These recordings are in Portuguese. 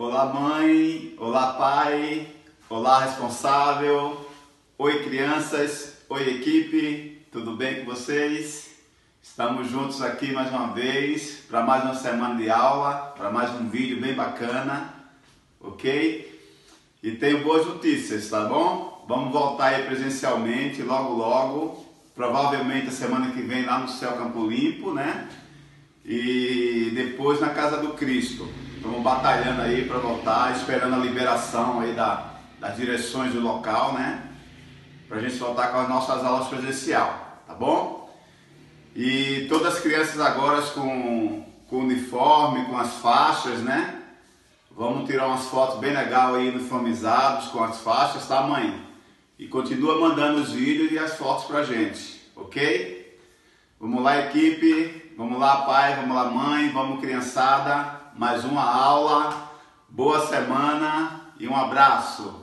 Olá mãe, olá pai, olá responsável, oi crianças, oi equipe, tudo bem com vocês? Estamos juntos aqui mais uma vez para mais uma semana de aula, para mais um vídeo bem bacana, ok? E tenho boas notícias, tá bom? Vamos voltar aí presencialmente logo, provavelmente a semana que vem lá no Céu Campo Limpo, né? E depois na Casa do Cristo. Estamos batalhando aí para voltar, esperando a liberação aí das direções do local, né? Para a gente voltar com as nossas aulas presencial, tá bom? E todas as crianças agora com uniforme, com as faixas, né? Vamos tirar umas fotos bem legais aí, uniformizados, com as faixas, tá mãe? E continua mandando os vídeos e as fotos pra gente, ok? Vamos lá equipe, vamos lá pai, vamos lá mãe, vamos criançada, mais uma aula, boa semana e um abraço!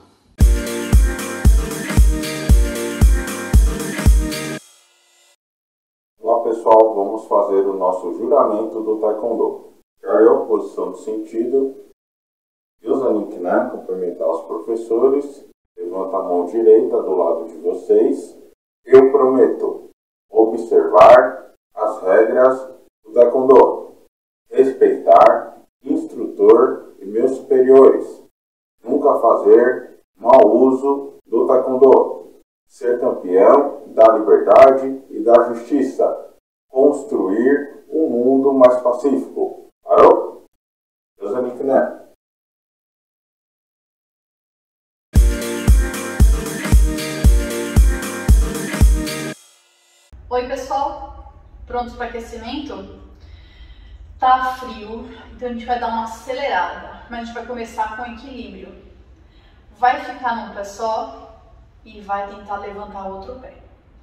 Olá pessoal, vamos fazer o nosso juramento do Taekwondo. Eu, posição de sentido, Yusanik, né? Cumprimentar os professores, levanta a mão direita do lado de vocês. Eu prometo observar as regras do Taekwondo, respeitar instrutor e meus superiores, nunca fazer mau uso do Taekwondo, ser campeão da liberdade e da justiça, construir um mundo mais pacífico. Parou? Yusanik, né? Oi pessoal, prontos para aquecimento? Tá frio, então a gente vai dar uma acelerada, mas a gente vai começar com equilíbrio. Vai ficar num pé só e vai tentar levantar outro pé.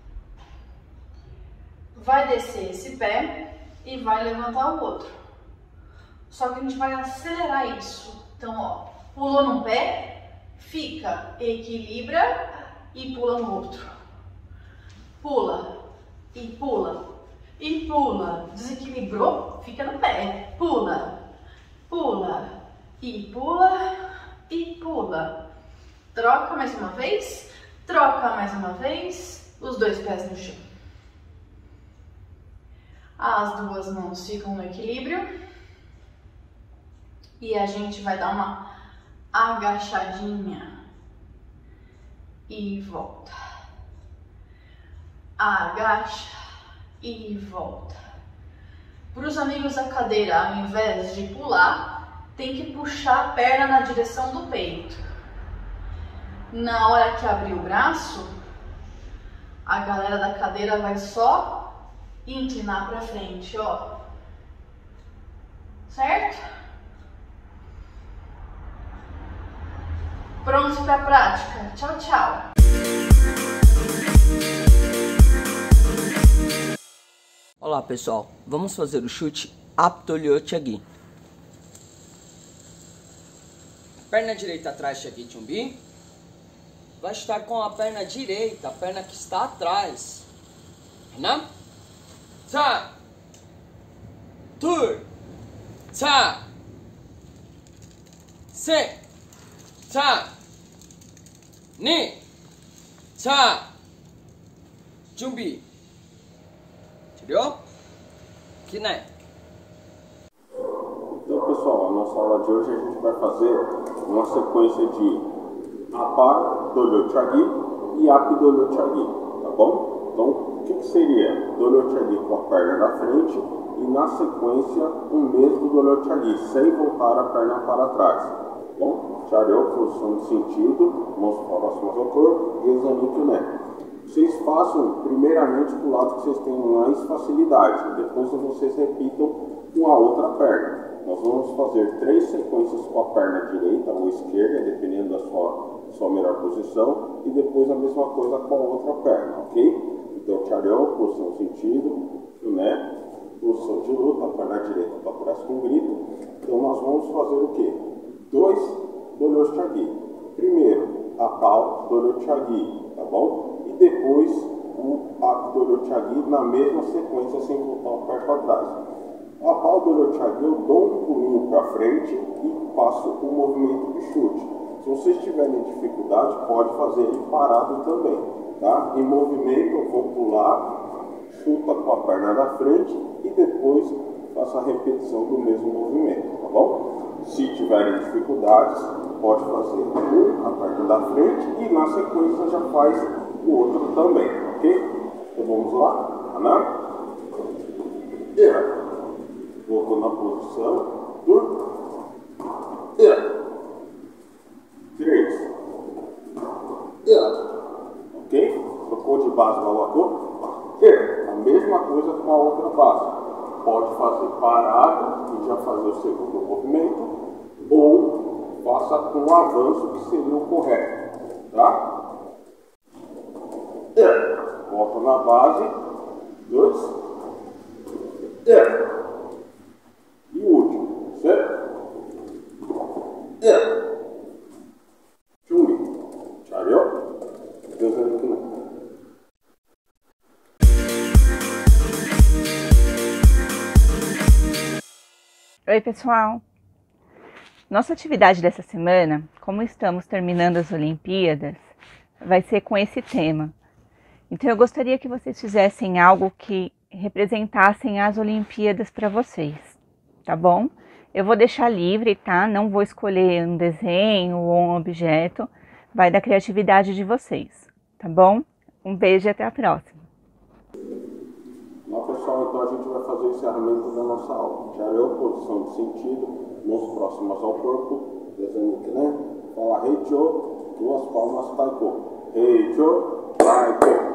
Vai descer esse pé e vai levantar o outro. Só que a gente vai acelerar isso. Então, ó, pulou num pé, fica, equilibra e pula no outro. Pula. E pula, e pula, desequilibrou, fica no pé, pula, pula, e pula, e pula. Troca mais uma vez, os dois pés no chão. As duas mãos ficam no equilíbrio e a gente vai dar uma agachadinha e volta. Agacha e volta. Para os amigos da cadeira, ao invés de pular, tem que puxar a perna na direção do peito. Na hora que abrir o braço, a galera da cadeira vai só inclinar para frente, ó. Certo? Prontos para a prática? Tchau, tchau! Olá pessoal, vamos fazer o chute Aptolyochagi. Perna direita atrás, Chagi Chumbi. Vai estar com a perna direita, a perna que está atrás. Né? Tsa! Tur! Tsa! Se! Tsa! Ni! Tsa! Chumbi! Entendeu? Que né? Então pessoal, a nossa aula de hoje a gente vai fazer uma sequência de Apa Dolyochagi e Apidolyochagi, tá bom? Então o que seria Dolyochagi com a perna na frente e na sequência o mesmo Dolyochagi, sem voltar a perna para trás, tá bom? Charyo, posição de sentido, mãos próximas ao corpo, Yusanik, né? Vocês façam primeiramente para o lado que vocês tenham mais facilidade, depois vocês repitam com a outra perna. Nós vamos fazer 3 sequências com a perna direita ou esquerda, dependendo da sua melhor posição, e depois a mesma coisa com a outra perna, ok? Então, Charyo, posição sentido, né? Posição de luta, perna direita para trás com grito. Então, nós vamos fazer o quê? 2 Dolyochagi. Primeiro, a pau Dolyochagi, tá bom? E depois o Aptolyochagi na mesma sequência, sem voltar o pé para trás. A pau do Olho-Chagi eu dou um pulinho para frente e passo o movimento de chute. Se vocês tiverem dificuldade, pode fazer ele parado também, tá? Em movimento eu vou pular, chuta com a perna da frente e depois faço a repetição do mesmo movimento, tá bom? Se tiverem dificuldades, pode fazer a perna da frente e na sequência já faz o outro também, ok? Então vamos lá, Ana. Voltou na posição. 3. Ok? Trocou de base na lagoa. A mesma coisa com a outra base. Pode fazer parado e já fazer o segundo movimento, ou faça com o avanço, que seria o correto, tá? Volta na base, 2, e o último, certo? Chumi, tchau, Deus abençoe. Oi, pessoal! Nossa atividade dessa semana, como estamos terminando as Olimpíadas, vai ser com esse tema. Então eu gostaria que vocês fizessem algo que representassem as Olimpíadas para vocês, tá bom? Eu vou deixar livre, tá? Não vou escolher um desenho ou um objeto, vai da criatividade de vocês, tá bom? Um beijo e até a próxima! Bom, pessoal, então a gente vai fazer o encerramento da nossa aula. Tchau, posição de sentido, mãos próximas ao corpo, desenho que, né? Fala Heicho, 2 palmas, Taiko. Heicho, Taiko.